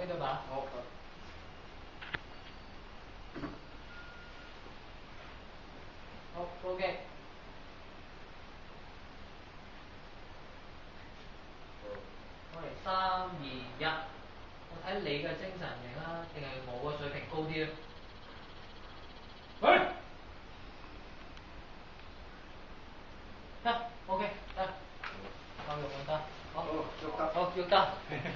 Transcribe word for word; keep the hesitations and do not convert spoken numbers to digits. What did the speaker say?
對白。 好。 好 ，OK。我嚟三二一，我睇你嘅精神型啊，定係我個水平高啲啊？喂！得 ，OK，得，夠用就得，好， 好，喐得， 好，喐得。